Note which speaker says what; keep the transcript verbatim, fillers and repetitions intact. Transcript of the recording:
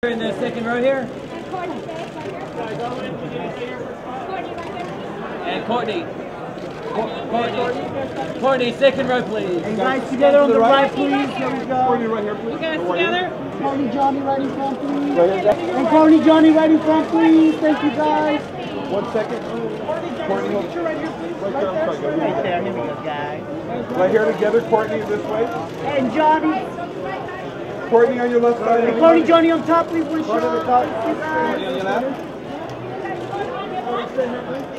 Speaker 1: In the second row here. And Courtney. Courtney. Courtney, second row, please.
Speaker 2: And guys together on the right, please. There we go.
Speaker 3: Courtney, right here, please.
Speaker 1: You guys together?
Speaker 2: Courtney, Johnny, right in front, please. And Courtney, Johnny, right in front, please. Thank you, guys.
Speaker 3: One second. Courtney, hold.
Speaker 2: Right here, please.
Speaker 3: Right there, I'm sorry, go.
Speaker 2: Right there. Here we go, guys.
Speaker 3: Right here together, Courtney, this way.
Speaker 2: And Johnny.
Speaker 3: Courtney on your left side.
Speaker 2: And Courtney, Johnny on top, please. One
Speaker 3: Courtney on the
Speaker 2: shot.
Speaker 3: top.
Speaker 2: Thank you, guys.
Speaker 3: Courtney on your left.